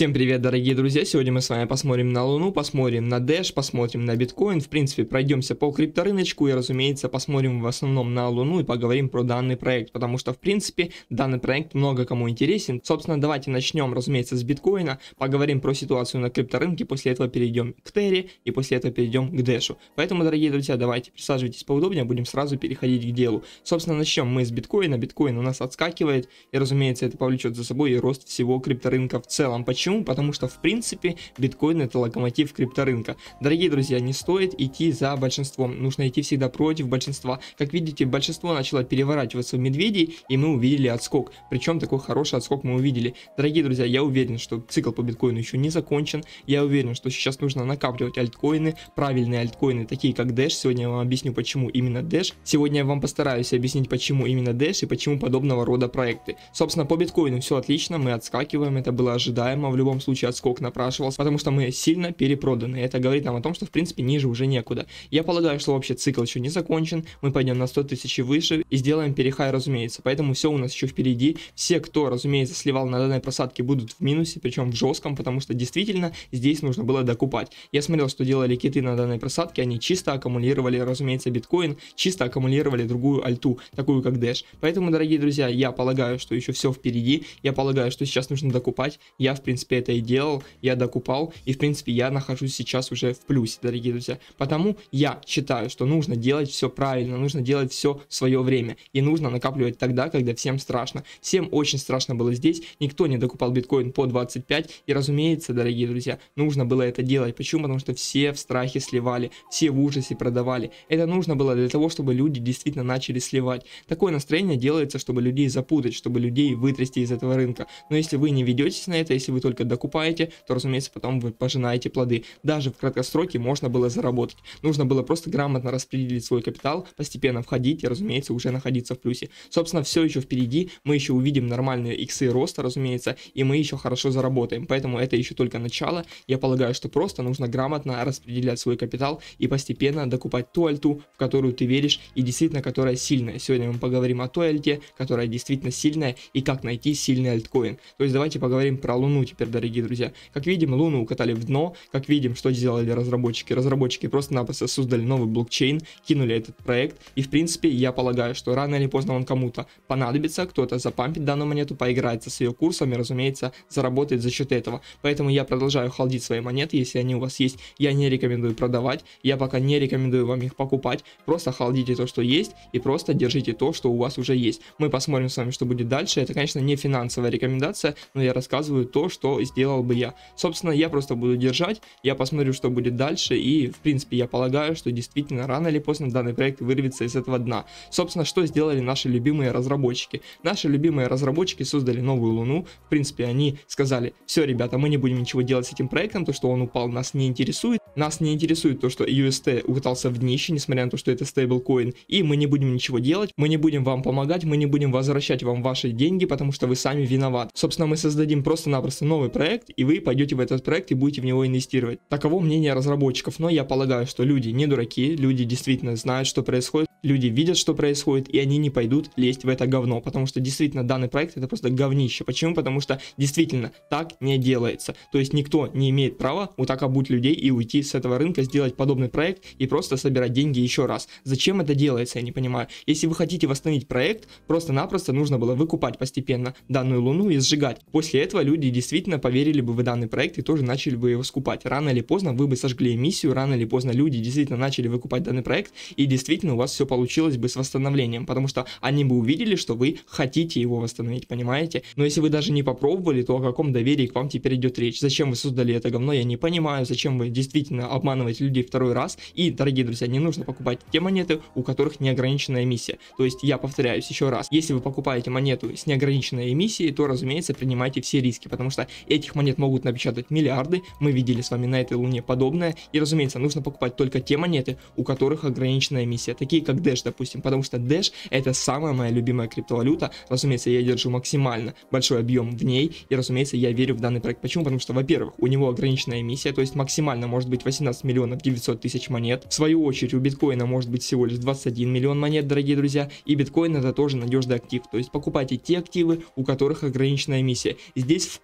Всем привет, дорогие друзья! Сегодня мы с вами посмотрим на Луну, посмотрим на Dash, посмотрим на биткоин. В принципе, пройдемся по крипторыночку и, разумеется, посмотрим в основном на Луну и поговорим про данный проект, потому что, в принципе, данный проект много кому интересен. Собственно, давайте начнем, разумеется, с биткоина, поговорим про ситуацию на крипторынке, после этого перейдем к Терре и после этого перейдем к Дэшу. Поэтому, дорогие друзья, давайте присаживайтесь поудобнее, будем сразу переходить к делу. Собственно, начнем мы с биткоина. Биткоин у нас отскакивает, и, разумеется, это повлечет за собой и рост всего крипторынка в целом. Почему? Потому что, в принципе, биткоин — это локомотив крипторынка. Дорогие друзья, не стоит идти за большинством, нужно идти всегда против большинства. Как видите, большинство начало переворачиваться в медведей, и мы увидели отскок. Причем такой хороший отскок мы увидели. Дорогие друзья, я уверен, что цикл по биткоину еще не закончен. Я уверен, что сейчас нужно накапливать альткоины, правильные альткоины, такие как Dash. Сегодня я вам объясню, почему именно Dash. Сегодня я вам постараюсь объяснить, почему именно Dash и почему подобного рода проекты. Собственно, по биткоину все отлично, мы отскакиваем, это было ожидаемо. В любом случае отскок напрашивался, потому что мы сильно перепроданы. Это говорит нам о том, что в принципе ниже уже некуда. Я полагаю, что вообще цикл еще не закончен, мы пойдем на 100 тысяч и выше и сделаем перехай, разумеется. Поэтому все у нас еще впереди. Все, кто, разумеется, сливал на данной просадке, будут в минусе, причем в жестком, потому что действительно здесь нужно было докупать. Я смотрел, что делали киты на данной просадке, они чисто аккумулировали, разумеется, биткоин, чисто аккумулировали другую альту, такую как Dash. Поэтому, дорогие друзья, я полагаю, что еще все впереди, я полагаю, что сейчас нужно докупать. Я, в принципе, это и делал, я докупал, и в принципе я нахожусь сейчас уже в плюсе, дорогие друзья. Потому я считаю, что нужно делать все правильно, нужно делать все в свое время, и нужно накапливать тогда, когда всем страшно. Всем очень страшно было здесь, никто не докупал биткоин по 25, и, разумеется, дорогие друзья, нужно было это делать. Почему? Потому что все в страхе сливали, все в ужасе продавали. Это нужно было для того, чтобы люди действительно начали сливать. Такое настроение делается, чтобы людей запутать, чтобы людей вытрясти из этого рынка. Но если вы не ведетесь на это, если вы только докупаете, то, разумеется, потом вы пожинаете плоды. Даже в краткосроке можно было заработать. Нужно было просто грамотно распределить свой капитал, постепенно входить и, разумеется, уже находиться в плюсе. Собственно, все еще впереди, мы еще увидим нормальные иксы роста, разумеется, и мы еще хорошо заработаем. Поэтому это еще только начало. Я полагаю, что просто нужно грамотно распределять свой капитал и постепенно докупать ту альту, в которую ты веришь и действительно которая сильная. Сегодня мы поговорим о той альте, которая действительно сильная, и как найти сильный альткоин. То есть давайте поговорим про Луну теперь, дорогие друзья. Как видим, Луну укатали в дно, как видим, что сделали разработчики. Разработчики просто-напросто создали новый блокчейн, кинули этот проект, и в принципе я полагаю, что рано или поздно он кому-то понадобится, кто-то запампит данную монету, поиграется с ее курсом и, разумеется, заработает за счет этого. Поэтому я продолжаю холдить свои монеты, если они у вас есть, я не рекомендую продавать, я пока не рекомендую вам их покупать, просто холдите то, что есть, и просто держите то, что у вас уже есть. Мы посмотрим с вами, что будет дальше. Это, конечно, не финансовая рекомендация, но я рассказываю то, что сделал бы я. Собственно, я просто буду держать, я посмотрю, что будет дальше, и, в принципе, я полагаю, что действительно рано или поздно данный проект вырвется из этого дна. Собственно, что сделали наши любимые разработчики? Наши любимые разработчики создали новую Луну, в принципе, они сказали: все, ребята, мы не будем ничего делать с этим проектом, то, что он упал, нас не интересует то, что UST укатался в днище, несмотря на то, что это стейблкоин, и мы не будем ничего делать, мы не будем вам помогать, мы не будем возвращать вам ваши деньги, потому что вы сами виноваты. Собственно, мы создадим просто-напросто новый проект, и вы пойдете в этот проект и будете в него инвестировать. Таково мнение разработчиков, но я полагаю, что люди не дураки, люди действительно знают, что происходит, люди видят, что происходит, и они не пойдут лезть в это говно, потому что действительно данный проект — это просто говнище. Почему? Потому что действительно так не делается. То есть никто не имеет права вот так обуть людей и уйти с этого рынка, сделать подобный проект и просто собирать деньги еще раз. Зачем это делается, я не понимаю. Если вы хотите восстановить проект, просто-напросто нужно было выкупать постепенно данную Луну и сжигать. После этого люди действительно поверили бы в данный проект и тоже начали бы его скупать. Рано или поздно вы бы сожгли эмиссию, рано или поздно люди действительно начали выкупать данный проект, и действительно у вас все получилось бы с восстановлением, потому что они бы увидели, что вы хотите его восстановить, понимаете? Но если вы даже не попробовали, то о каком доверии к вам теперь идет речь? Зачем вы создали это говно, я не понимаю, зачем вы действительно обманываете людей второй раз. И, дорогие друзья, не нужно покупать те монеты, у которых неограниченная эмиссия. То есть я повторяюсь еще раз, если вы покупаете монету с неограниченной эмиссией, то, разумеется, принимайте все риски, потому что этих монет могут напечатать миллиарды, мы видели с вами на этой Луне подобное, и, разумеется, нужно покупать только те монеты, у которых ограниченная эмиссия, такие как Dash, допустим, потому что Dash — это самая моя любимая криптовалюта, разумеется, я держу максимально большой объем в ней, и, разумеется, я верю в данный проект. Почему? Потому что, во-первых, у него ограниченная эмиссия, то есть максимально может быть 18 миллионов 900 тысяч монет, в свою очередь у биткоина может быть всего лишь 21 миллион монет, дорогие друзья, и биткоин — это тоже надежный актив, то есть покупайте те активы, у которых ограниченная эмиссия. Здесь в коде все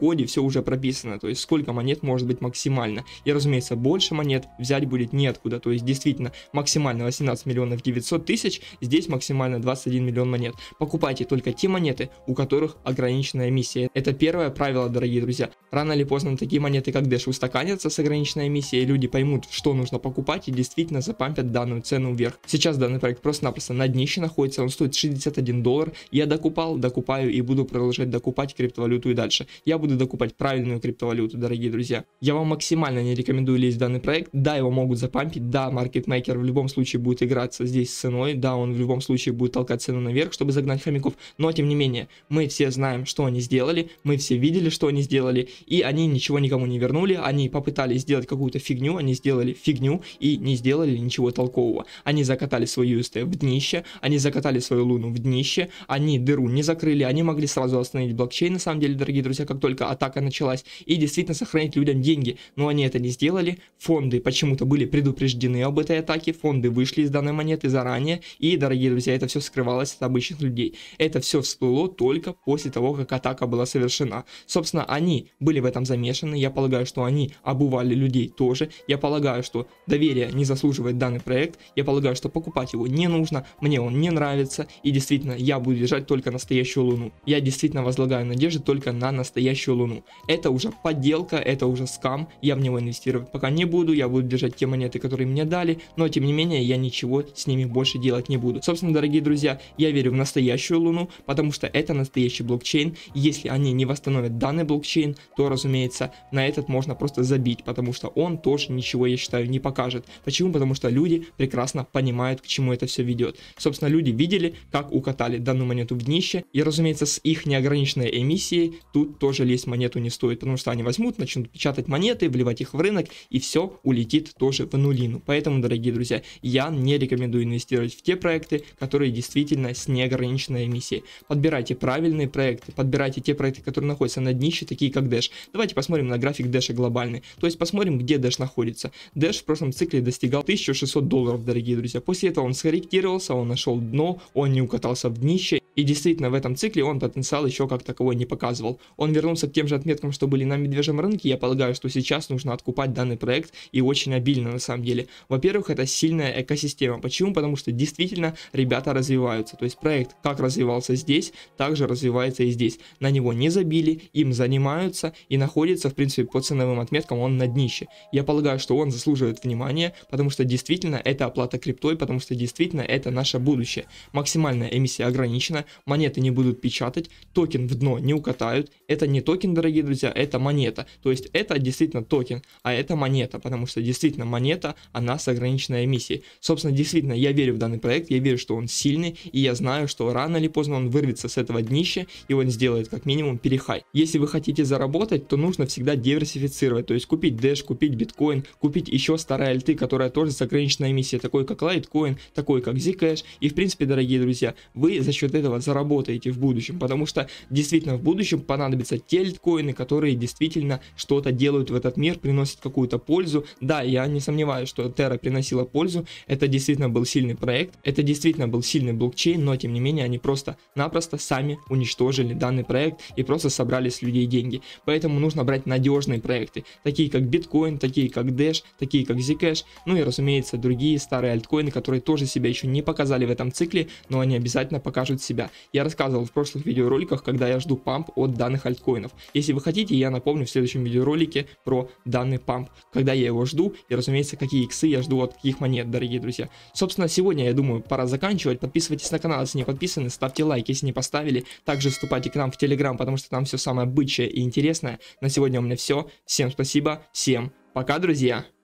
уже прописано, то есть сколько монет может быть максимально. И, разумеется, больше монет взять будет неоткуда, то есть действительно максимально 18 миллионов 900 тысяч, здесь максимально 21 миллион монет. Покупайте только те монеты, у которых ограниченная миссия. Это первое правило, дорогие друзья. Рано или поздно такие монеты, как Dash, устаканятся с ограниченной миссией, люди поймут, что нужно покупать и действительно запампят данную цену вверх. Сейчас данный проект просто-напросто на днище находится, он стоит $61. Я докупаю и буду продолжать докупать криптовалюту и дальше. Я буду докупать правильную криптовалюту, дорогие друзья. Я вам максимально не рекомендую лезть в данный проект. Да, его могут запампить, да, маркетмейкер в любом случае будет играться здесь с ценой, да, он в любом случае будет толкать цену наверх, чтобы загнать хомяков, но тем не менее, мы все знаем, что они сделали, мы все видели, что они сделали, и они ничего никому не вернули, они попытались сделать какую-то фигню, они сделали фигню и не сделали ничего толкового. Они закатали свою UST в днище, они закатали свою луну в днище, они дыру не закрыли, они могли сразу остановить блокчейн, на самом деле, дорогие друзья, как только атака началась, и действительно сохранить людям деньги, но они это не сделали, фонды почему-то были предупреждены об этой атаке, фонды вышли из данной монеты заранее, и, дорогие друзья, это все скрывалось от обычных людей. Это все всплыло только после того, как атака была совершена. Собственно, они были в этом замешаны, я полагаю, что они обували людей тоже, я полагаю, что доверие не заслуживает данный проект, я полагаю, что покупать его не нужно, мне он не нравится, и действительно, я буду держать только настоящую луну. Я действительно возлагаю надежды только на настоящую луну. Это уже подделка, это уже скам, я в него инвестировать пока не буду, я буду держать те монеты, которые мне дали, но тем не менее, я ничего с ними больше делать не буду. Собственно, дорогие друзья, я верю в настоящую луну, потому что это настоящий блокчейн. Если они не восстановят данный блокчейн, то, разумеется, на этот можно просто забить, потому что он тоже ничего, я считаю, не покажет. Почему? Потому что люди прекрасно понимают, к чему это все ведет. Собственно, люди видели, как укатали данную монету в днище, и, разумеется, с их неограниченной эмиссией тут тоже лезть монету не стоит, потому что они возьмут, начнут печатать монеты, вливать их в рынок, и все улетит тоже в нулину. Поэтому, дорогие друзья, я не рекомендую инвестировать в те проекты, которые действительно с неограниченной эмиссией. Подбирайте правильные проекты, подбирайте те проекты, которые находятся на днище, такие как Dash. Давайте посмотрим на график Dash глобальный, то есть посмотрим, где Dash находится. Dash в прошлом цикле достигал $1600, дорогие друзья. После этого он скорректировался, он нашел дно, он не укатался в днище. И действительно, в этом цикле он потенциал еще как таковой не показывал. Он вернулся к тем же отметкам, что были на медвежьем рынке. Я полагаю, что сейчас нужно откупать данный проект, и очень обильно на самом деле. Во-первых, это сильная экосистема. Почему? Потому что действительно ребята развиваются. То есть проект как развивался здесь, так же развивается и здесь. На него не забили, им занимаются и находится, в принципе, по ценовым отметкам он на днище. Я полагаю, что он заслуживает внимания, потому что действительно это оплата криптой, потому что действительно это наше будущее. Максимальная эмиссия ограничена, монеты не будут печатать, токен в дно не укатают. Это не токен, дорогие друзья, это монета. То есть это действительно токен, а это монета, потому что действительно монета, она с ограниченной эмиссией. Собственно, действительно, я верю в данный проект, я верю, что он сильный, и я знаю, что рано или поздно он вырвется с этого днища, и он сделает как минимум перехай. Если вы хотите заработать, то нужно всегда диверсифицировать, то есть купить Dash, купить биткоин, купить еще старые альты, которая тоже с ограниченной эмиссией, такой как Litecoin, такой как Zcash, и в принципе, дорогие друзья, вы за счет этого заработаете в будущем, потому что действительно в будущем понадобятся те альткоины, которые действительно что-то делают в этот мир, приносят какую-то пользу. Да, я не сомневаюсь, что Terra приносила пользу, это действительно был сильный проект, это действительно был сильный блокчейн, но тем не менее они просто-напросто сами уничтожили данный проект и просто собрали с людей деньги. Поэтому нужно брать надежные проекты, такие как биткоин, такие как Dash, такие как Zcash, ну и разумеется другие старые альткоины, которые тоже себя еще не показали в этом цикле, но они обязательно покажут себя. Я рассказывал в прошлых видеороликах, когда я жду памп от данных альткоинов. Если вы хотите, я напомню в следующем видеоролике про данный памп, когда я его жду и, разумеется, какие иксы я жду от каких монет, дорогие друзья. Собственно, сегодня, я думаю, пора заканчивать. Подписывайтесь на канал, если не подписаны, ставьте лайк, если не поставили. Также вступайте к нам в Telegram, потому что там все самое бычье и интересное. На сегодня у меня все. Всем спасибо, всем пока, друзья!